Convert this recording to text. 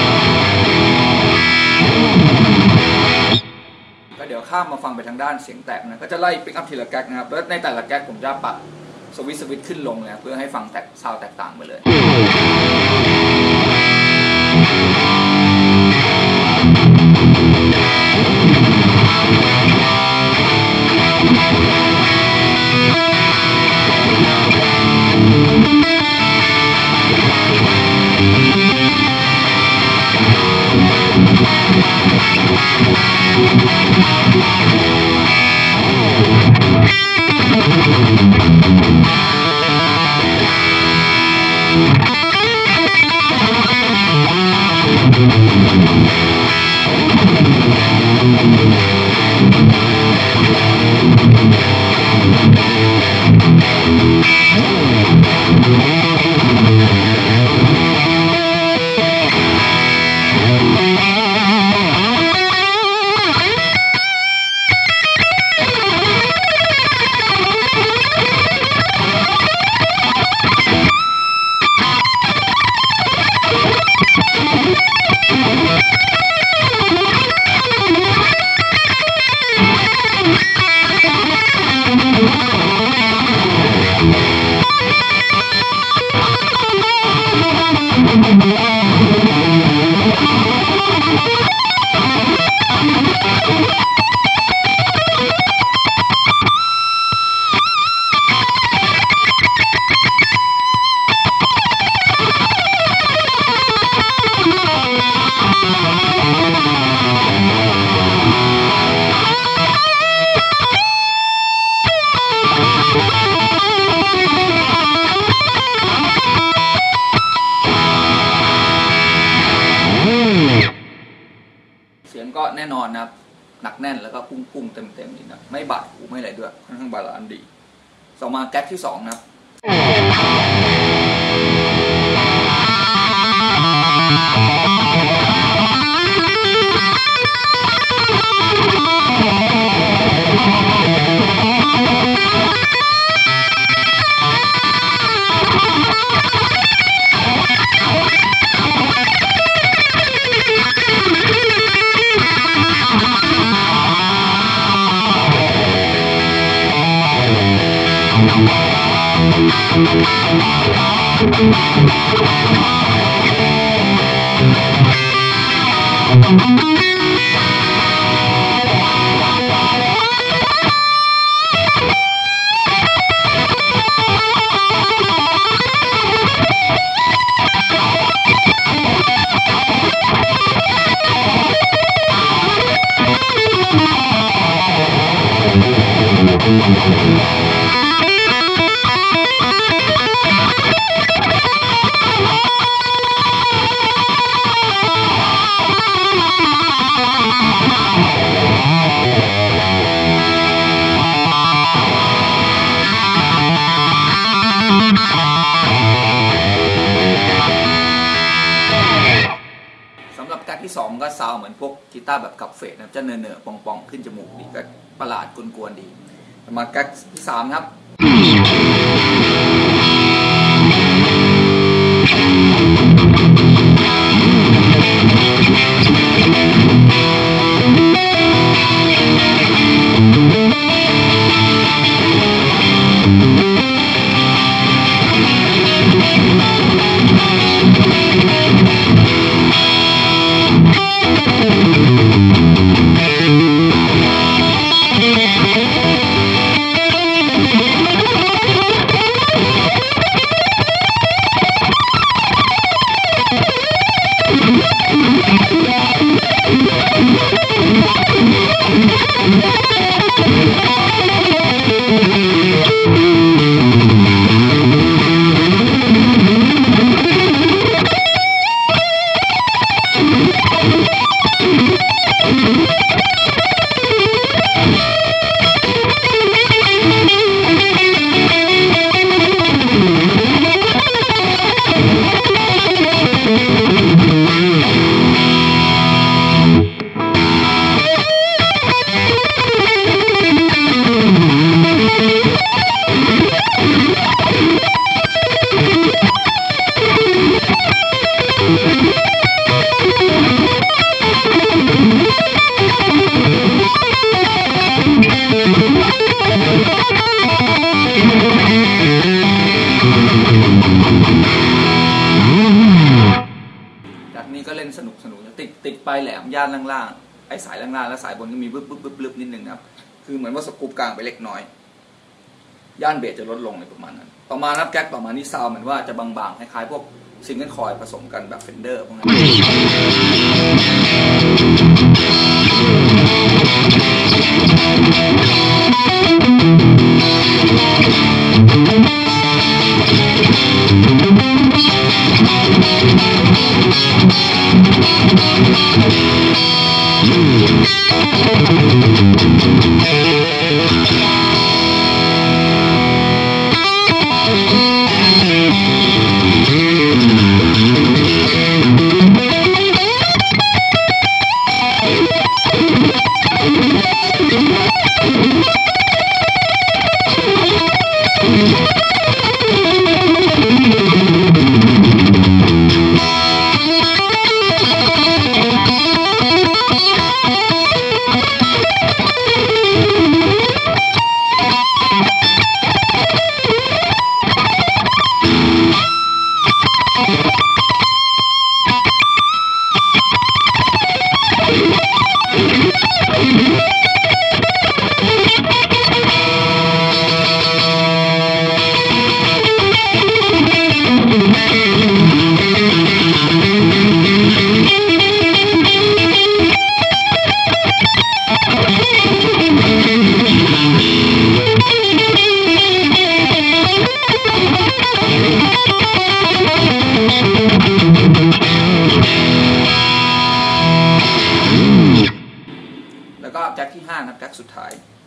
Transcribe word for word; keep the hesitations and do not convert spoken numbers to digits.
ก็เดี๋ยวข้ามมาฟังไปทางด้านเสียงแตกนะก็จะไล่ปิกอัพทีละแก๊กนะครับแล้วในแต่ละแก๊กผมจะปรับสวิตช์สวิตช์ขึ้นลงนะเพื่อให้ฟังแตกซาวด์แตกต่างไปเลยเสียงก็แน่นอนนะครับหนักแน่นแล้วก็พุ่งๆเต็มๆนี่นะไม่บาดหูไม่อะไรด้วยค่อนข้างบาลานซ์ดีต่อมาแก๊กที่สองนะครับที่สองก็ซาวเหมือนพวกกีตาร์แบบกับเฟสนะจะเนื้อๆป่องๆขึ้นจมูกดีก็ประหลาดกวนๆดีมาแก๊กที่สามครับสนุกสนุกติดติดปลายแหลมย่านล่างๆไอ้สายล่างๆและสายบนก็มีบึ๊บบึ๊บบึ๊บบึ๊บนิดนึงนะครับคือเหมือนว่าสกูปกลางไปเล็กน้อยย่านเบสจะลดลงในประมาณนั้นต่อมานับแก๊กต่อมานี่ซาวเหมือนว่าจะบางๆคล้ายๆพวกซิงเกิลคอยผสมกันแบบเฟนเดอร์พวกนั้นแล้วก็แจ็คที่ห้านะครับแจ็คสุดท้าย